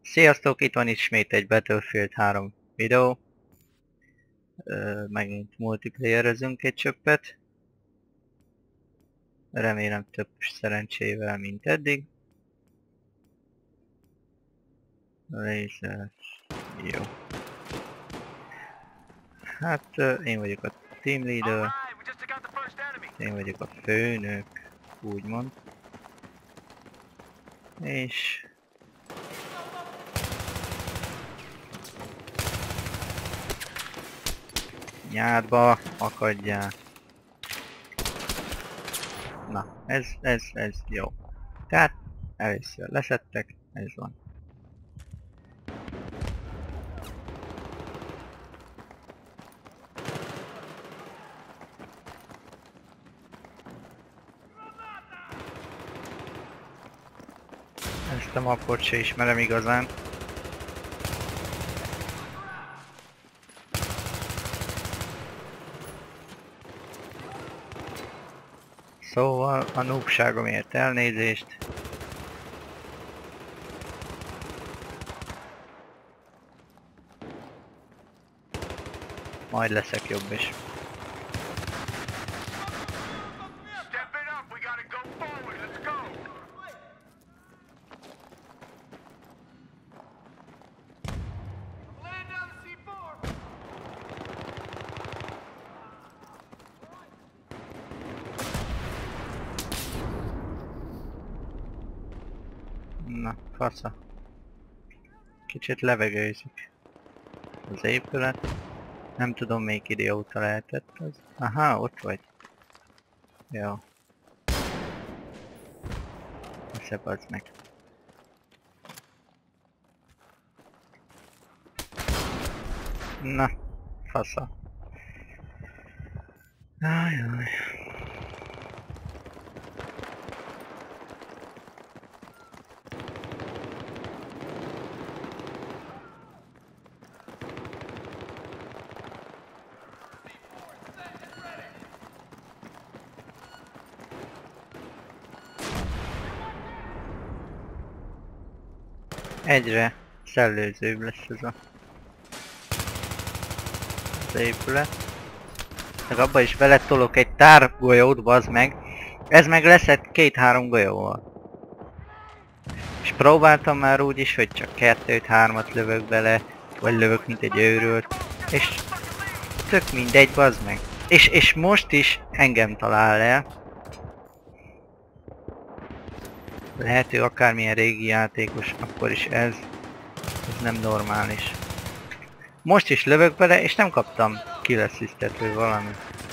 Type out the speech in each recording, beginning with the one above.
Sziasztok, itt van ismét egy Battlefield 3 videó. Megint multiplayerezünk egy csöppet. Remélem több szerencsével, mint eddig. Laser. Jó. Hát én vagyok a team leader. Én vagyok a főnök, úgymond. És... nyádba akadjál. Na, ez jó. Tehát először leszettek, ez van. Ezt a mappot se ismerem igazán. Szóval a noobságomért elnézést. Majd leszek jobb is. Na, fasza. Kicsit levegőzik az épület. Nem tudom, melyik idióta lehetett az. Aha, ott vagy. Jó. Szebb meg. Na, fasza. Ajaj. Egyre szellőzőbb lesz ez az épület. Meg abba is beletolok egy tárgolyót, bazd meg. Ez meg leszett 2-3 golyóval. És próbáltam már úgy is, hogy csak 2-3-at lövök bele, vagy lövök mint egy őrült. És tök mindegy, bazd meg. És most is engem talál el. Lehető akármilyen régi játékos, akkor is ez nem normális. Most is lövök bele, és nem kaptam kill assistet vagy valami.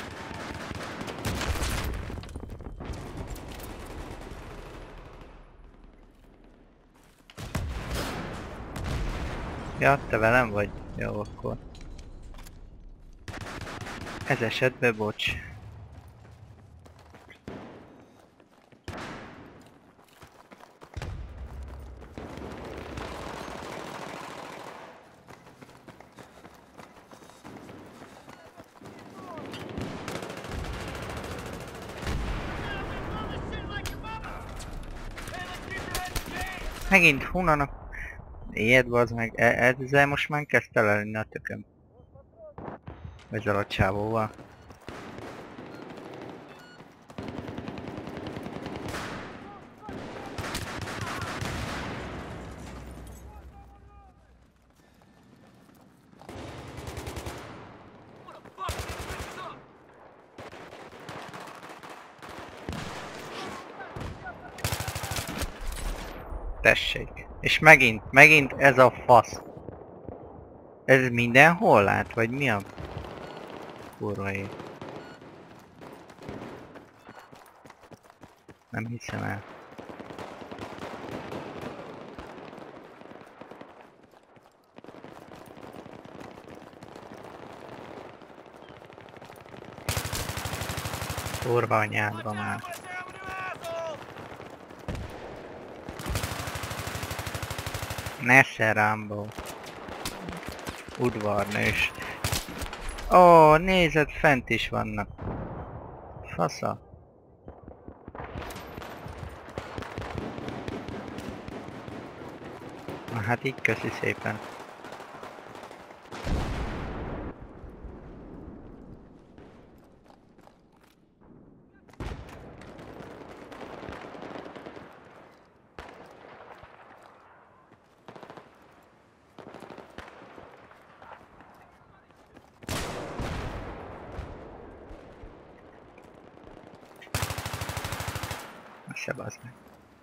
Ja, te velem vagy? Jó, akkor. Ez esetben bocs. Megint hunnanak. Ilyet bazd meg, ezzel most már kezdte lenni a tököm. Ezzel a csávóval. Tessék. És megint ez a fasz. Ez mindenhol lát, vagy mi a kurva ég? Nem hiszem el. Kurva anyádba már. Nesze Rambo. Udvarnős. Ó, nézed, fent is vannak. Fasza. Hát így köszi szépen. Se bazd meg.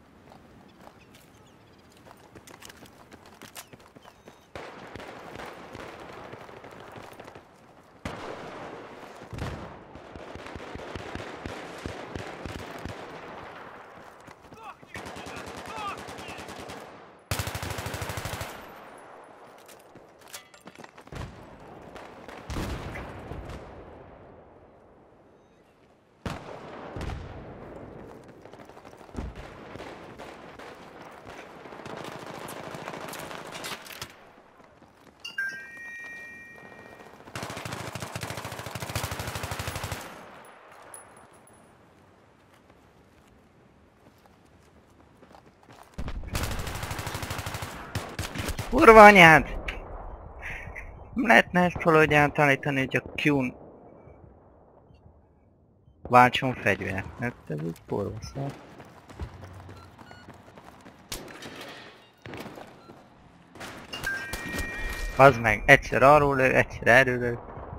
Kurva anyád! Nem lehetne ezt valahogy átállítani, hogy a Q-n váltson fegyvert, mert ez úgy kurva szar. Az meg, egyszer arról lő, egyszer erről lő.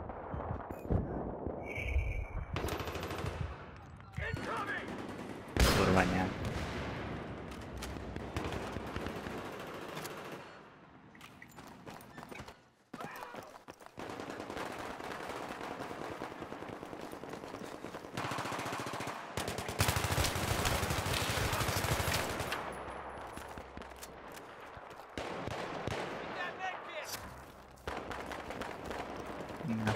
Kurva anyád. Na.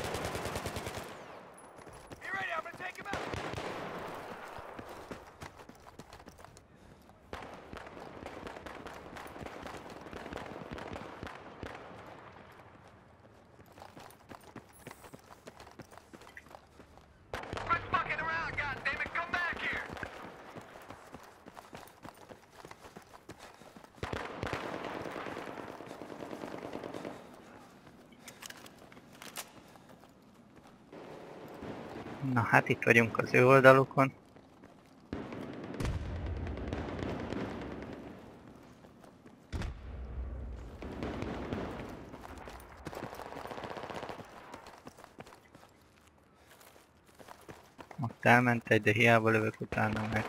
Na hát itt vagyunk az ő oldalukon. Ott elment egy, de hiába lövök utána meg.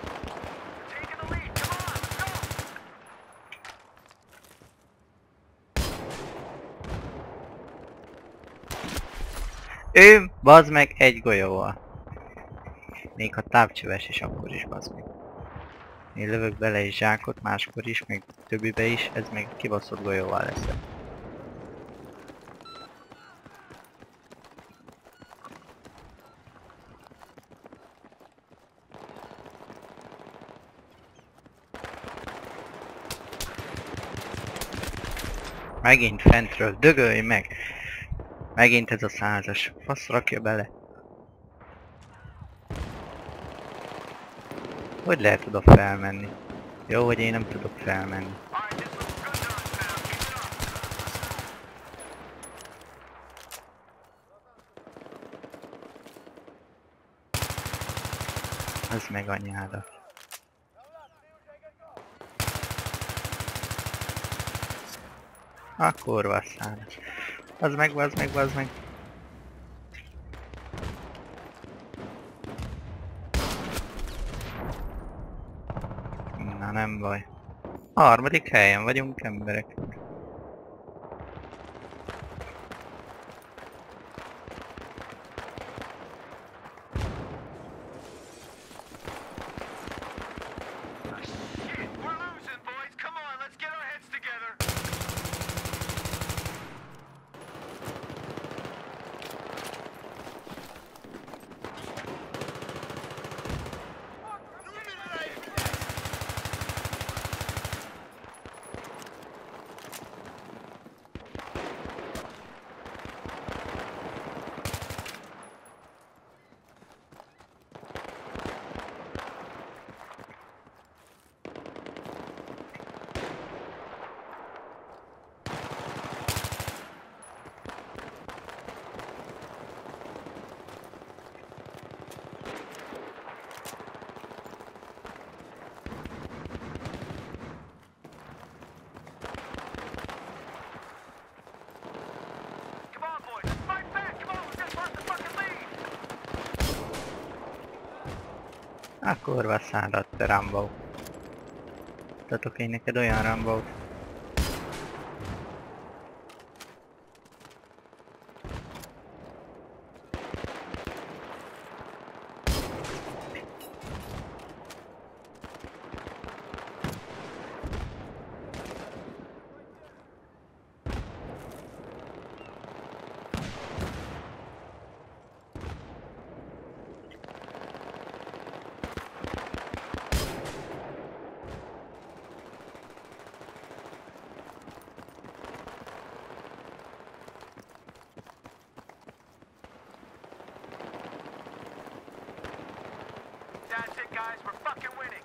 Ő, bazd meg, egy golyóval. Még ha távcsöves is, akkor is bazd meg. Én lövök bele egy zsákot, máskor is, meg többibe is, ez még kibaszott golyóval lesz. Megint fentről, dögölj meg! Megint ez a 100-as. Fasz rakja bele. Hogy lehet oda felmenni? Jó, hogy én nem tudok felmenni. Ez meg anyádat. A kurva szállás. Az meg, az meg, az meg. Na nem baj. A harmadik helyen vagyunk, emberek. Akkor vasszárat, te Rambo. Mutatok én neked olyan Rambót. That's it, guys. We're fucking winning.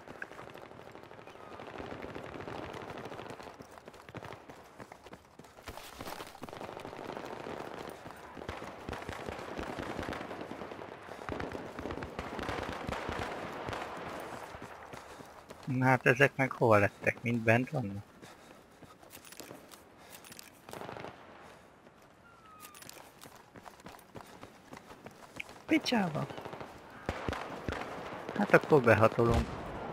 Na hát ezek meg hova lettek? Mind bent vannak? Picsába! Hát akkor behatolunk.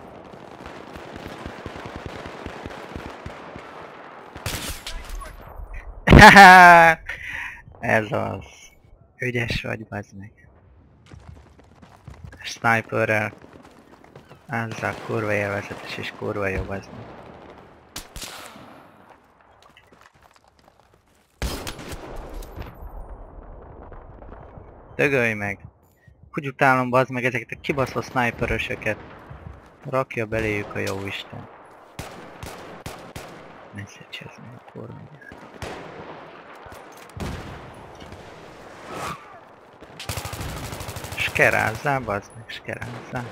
Ez az. Ügyes vagy, bazd meg. Sniperrel. Azzal kurva élvezetes és kurva jó, bazd meg. Dögölj meg! Hogy utálom, bazd meg ezeket a kibaszott sniperösöket. Rakja beléjük a jóisten. Ne szedjezz meg a kurva. Skerázzál, bazd meg, skerázzál.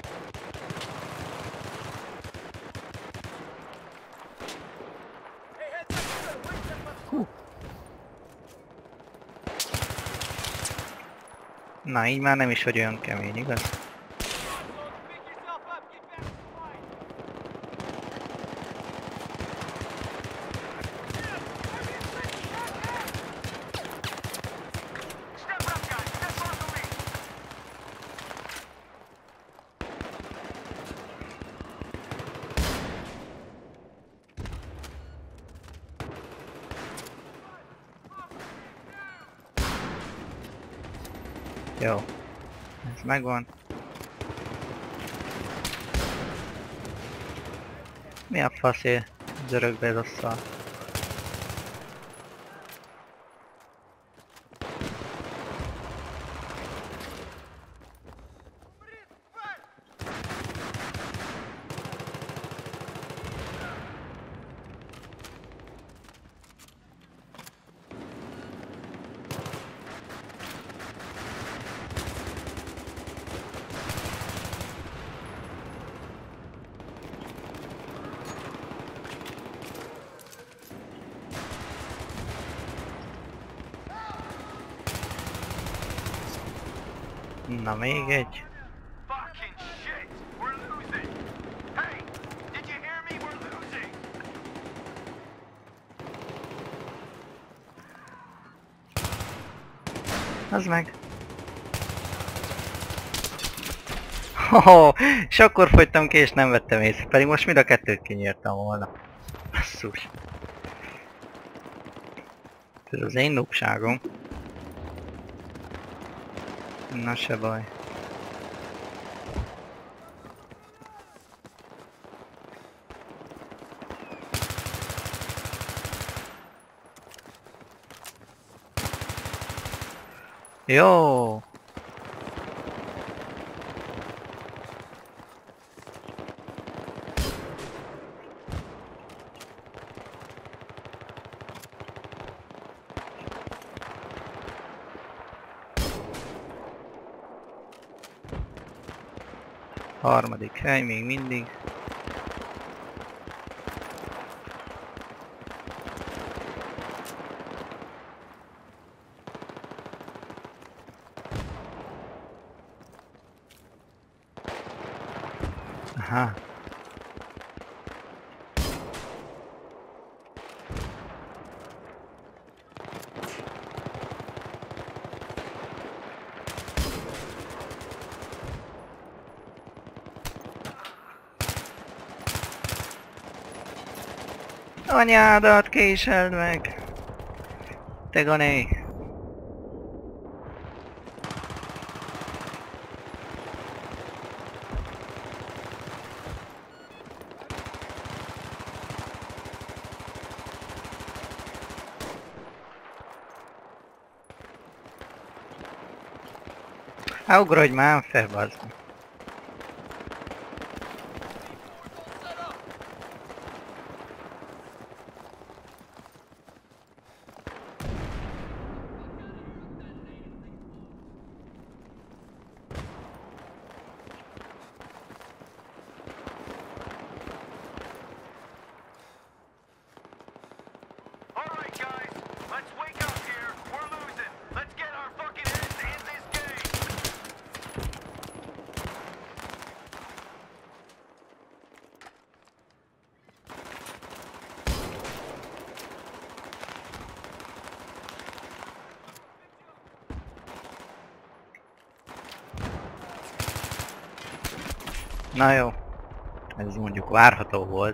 Na, így már nem is vagy olyan kemény, igaz? Pick yourself up. Get back to the fight. Step up, guys. Step on the lead. Jó. Ez megvan. Mi a faszé zörög be ez a szar? Na még egy. Fucking shit. We're losing. Hey, did you hear me? We're losing. Az meg. Hoho, és akkor fogytam ki és nem vettem észre, pedig most mind a kettőt kinyírtam volna. Basszus. Ez az én nupságom. Na se baj. Jó. Harmadik hely még mindig. Aha. Anyádat késeld meg! Te gané! Hát ugrodj már fel, bazd meg. All right, guys, let's wake up here. We're losing. Let's get our fucking heads in this game. Na jó. Ez mondjuk várható volt.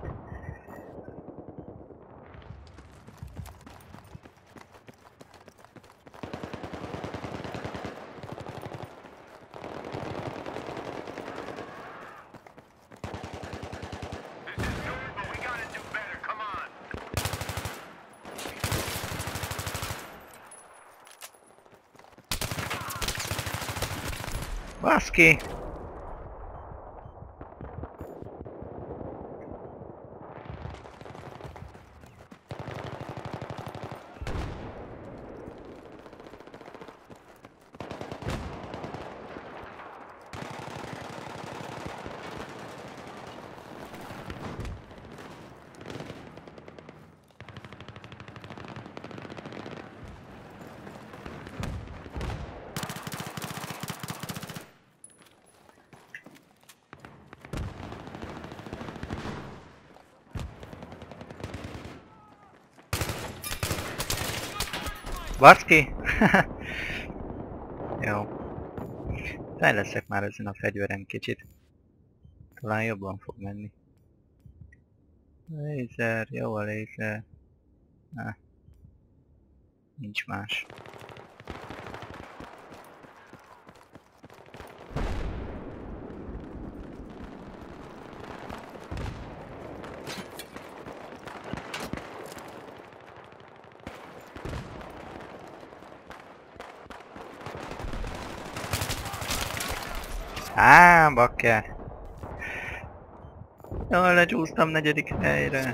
This is good, but we gotta do better. Come on. Baszki! Baszki? Jó. Fejleszek már ezen a fegyveren kicsit. Talán jobban fog menni. Lézer, jó a lézer. Nincs más. Á, bakker! Jól lecsúsztam 4. helyre.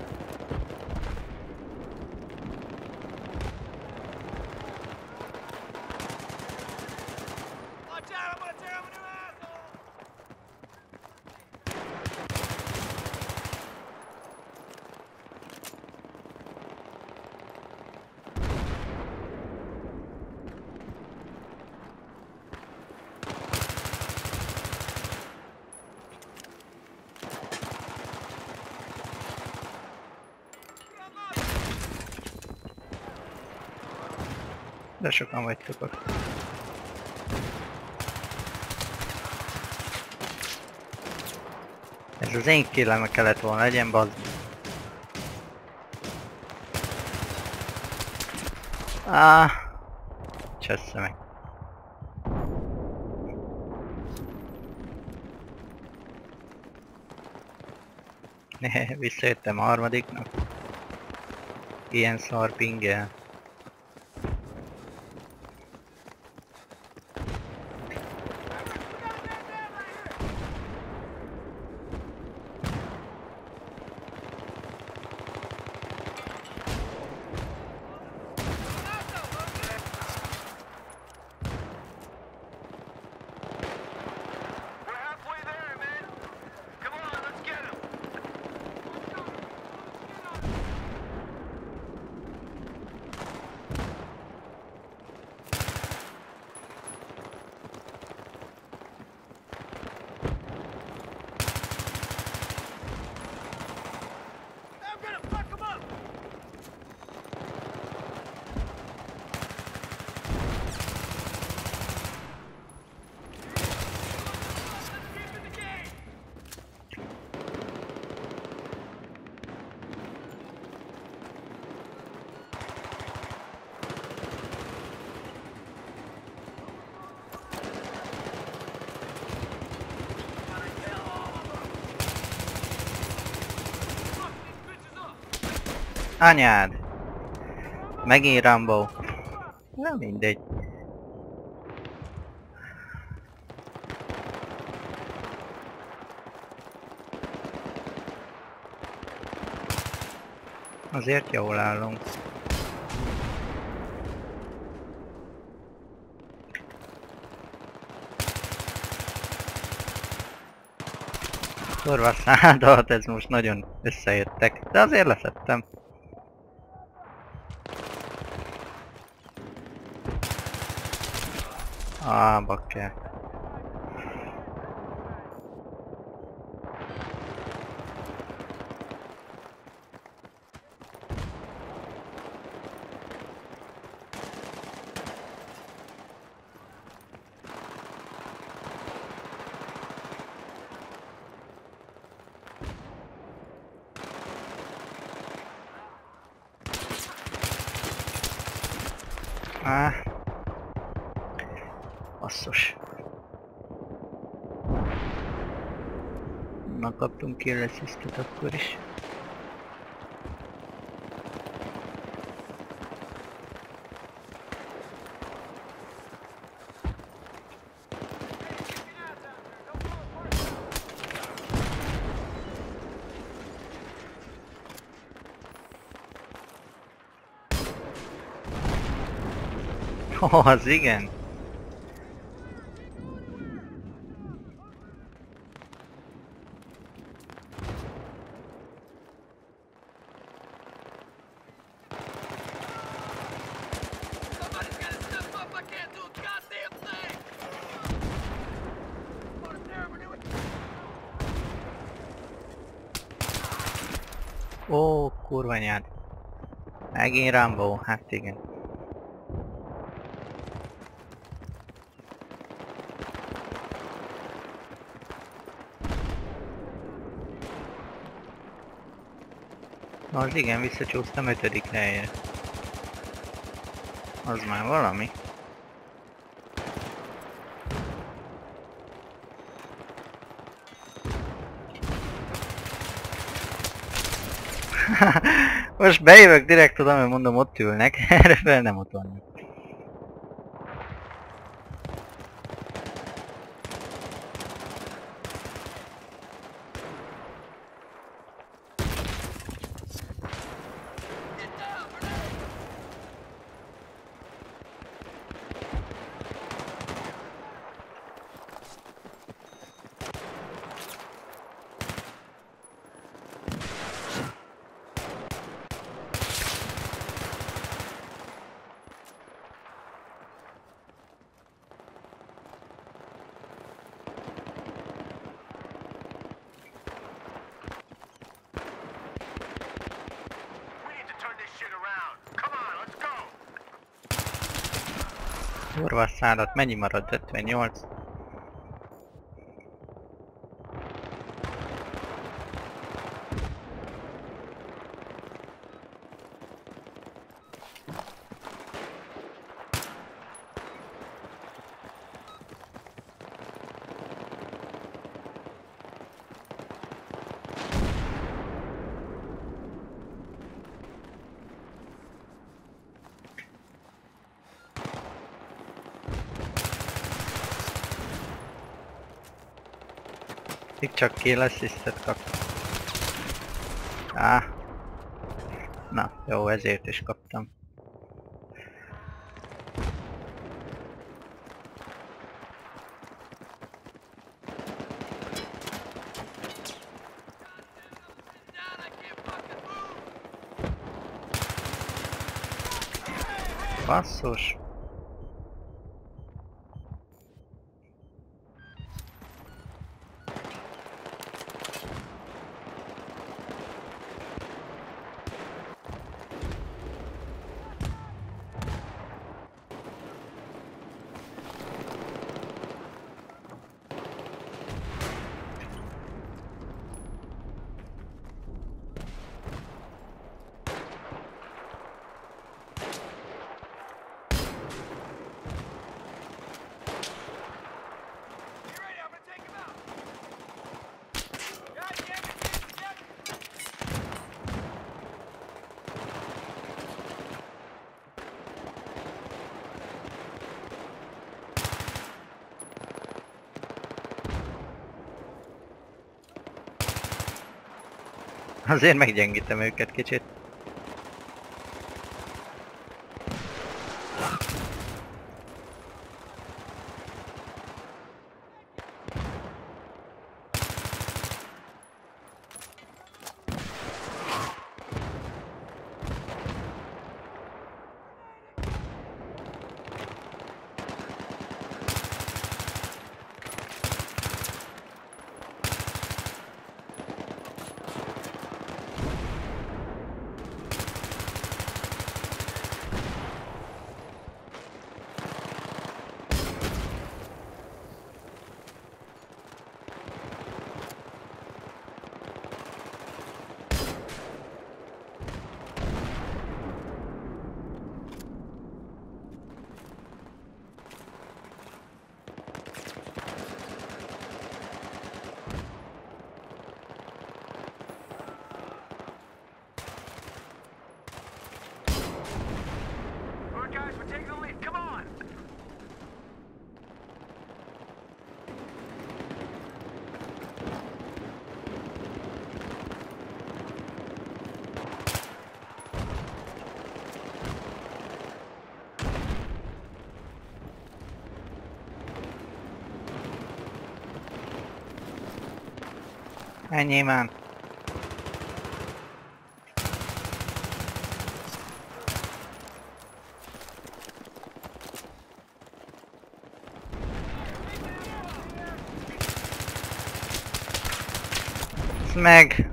Watch out, I'm gonna tear him a new asshole. De sokan vagytok ott. Ez az én killem kellett volna legyen, bazd. Csessze meg. Visszajöttem a harmadiknak. Ilyen szar pinggel. We're halfway there, man. Come on, let's get him. Anyád! Megint Rambo. Na mindegy. Azért jól állunk. Kurva szádat, ez most nagyon összejöttek, de azért leszettem. Bakker. Basszus. Na, kaptunk kill assistet akkor is. Az igen. Somebody's gotta step up! I can't do a goddamn thing! What a terrible doing! Ó, kurva anyád. Megint Rambo, hát igen. Az igen, visszacsúsztam 5. helyre. Az már valami. Most bejövök direkt oda, mert mondom ott ülnek, erre fel nem ott vannak. We need to turn this shit around. Come on, let's go! Kurva szádat, mennyi maradt? 58? Itt csak kill assistet kap. Na, jó, ezért is kaptam. Down, I can't fucking move! Basszus. Azért meggyengítem őket kicsit. Alright, guys, we're taking the lead. Come on. Ennyi már. Meg!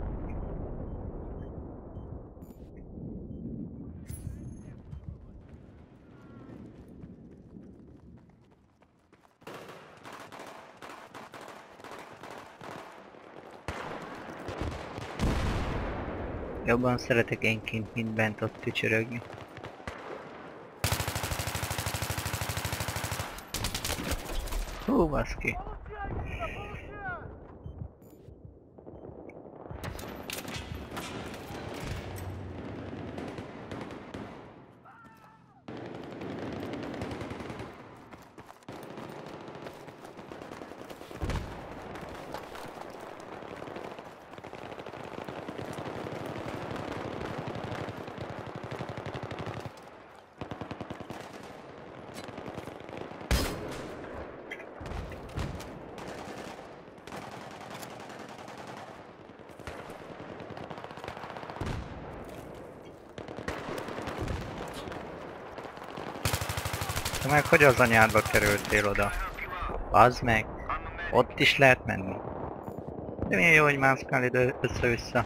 Jobban szeretek én kint, mint bent ott tücsörögni. Hú, baszki! Te meg hogy az anyádba kerültél oda? Az meg! Ott is lehet menni. De milyen jó, hogy mászkál ide össze-vissza.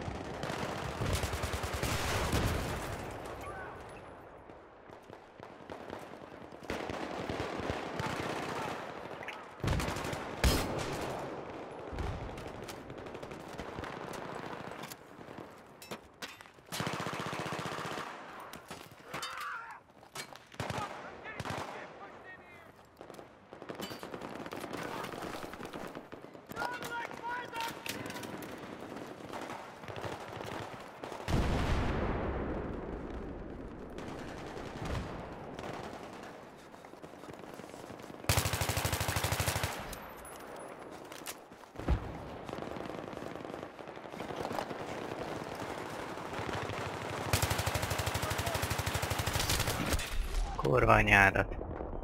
Kurva anyádat.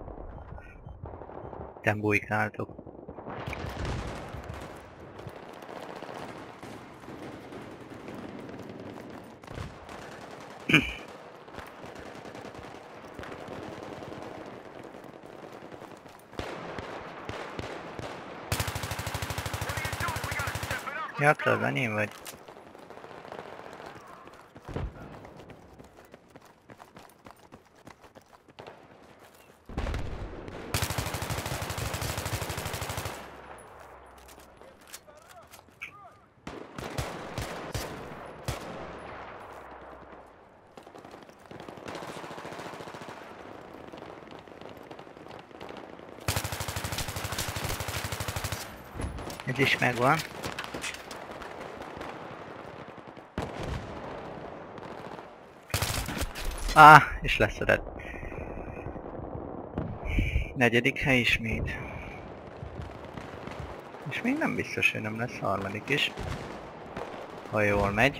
Itten bujkáltok. Ja, tudod, enyém vagy? Ez is megvan. És leszedett. Negyedik hely ismét. És még nem biztos, hogy nem lesz harmadik is. Ha jól megy.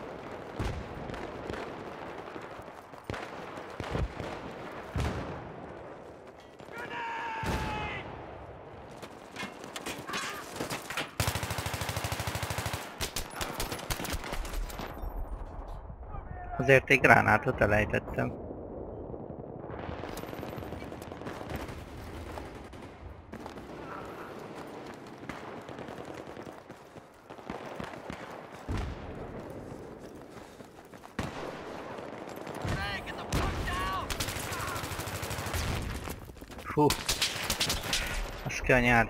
Azért egy gránátot elejtettem. Hú. Az ki anyád.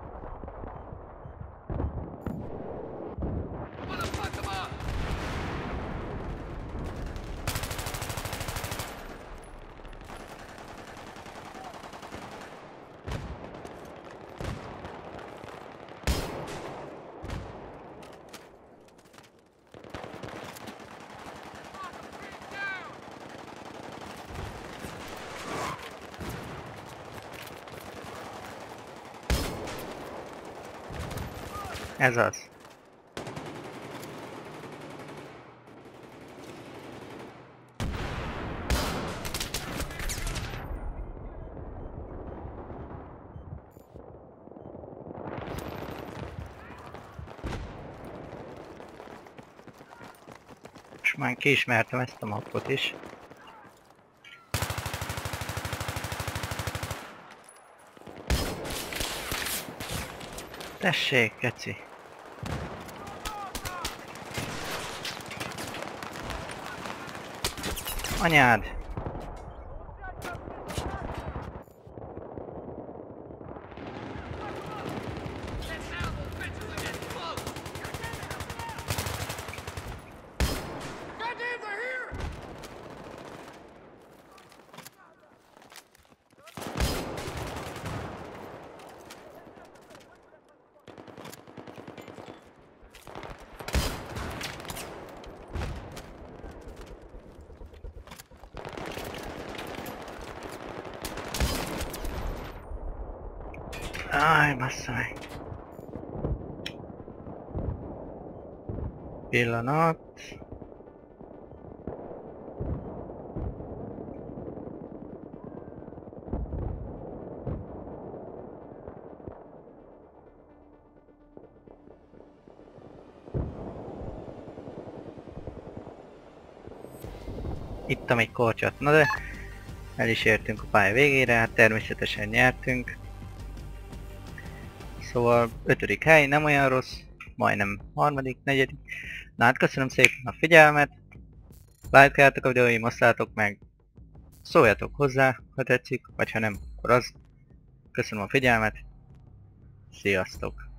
Ez az. Most már kiismertem ezt a mappot is. Tessék, keci. Anyád! Áj, bassza meg. Pillanat. Ittam egy kortyot, na de el is értünk a pálya végére, hát természetesen nyertünk. Szóval 5. hely, nem olyan rossz, majdnem 3., 4. Na hát köszönöm szépen a figyelmet, lájkoljátok a videóim, osszátok meg, szóljatok hozzá, ha tetszik, vagy ha nem, akkor az. Köszönöm a figyelmet, sziasztok!